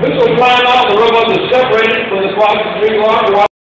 This will time out. The robots are separated when the clock is 3 o'clock.